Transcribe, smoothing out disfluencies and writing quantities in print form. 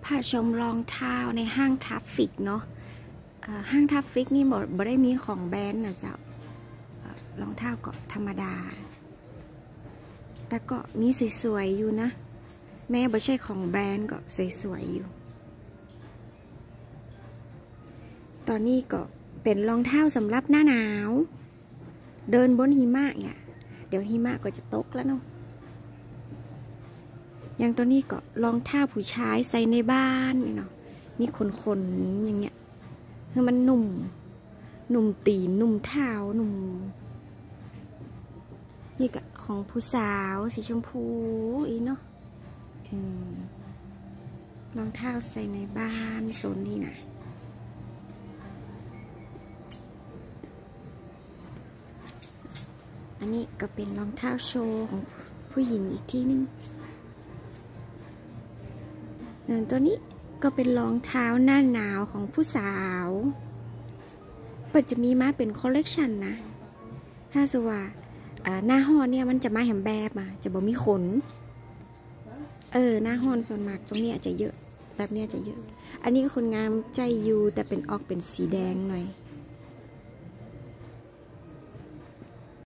พาชมรองเท้าในห้างทัฟฟิกเนาะห้างทัฟฟิกนี่บ่ได้มีของแบรนด์นะเจ้ารองเท้าก็ธรรมดาแต่ก็มีสวยๆอยู่นะแม้บ่ใช่ของแบรนด์ก็สวยๆอยู่ตอนนี้ก็เป็นรองเท้าสำหรับหน้าหนาวเดินบนหิมะเนี่ยเดี๋ยวหิมะก็จะตกแล้วเนาะอย่างตัวนี้ก็รองเท้าผู้ชายใส่ในบ้านเนาะนี่ขนๆอย่างเงี้ยคือมันนุ่มตีนนุ่มเท้านุ่มนี่ก็ของผู้สาวสีชมพูอีเนาะรองเท้าใส่ในบ้านโซนนี้นะอันนี้ก็เป็นรองเท้าโชว์ของผู้หญิงอีกที่นึงตัวนี้ก็เป็นรองเท้าหน้าหนาวของผู้สาวมันจะมีมาเป็นคอลเลกชันนะถ้าสว่าหน้าห้อนเนี่ยมันจะมาแหมแบบมาจะบ่มีขนหน้าห้อนส่วนมากตรงนี้อาจจะเยอะแบบนี้จะเยอะอันนี้ก็คนงามใจอยู่แต่เป็นออกเป็นสีแดงหน่อย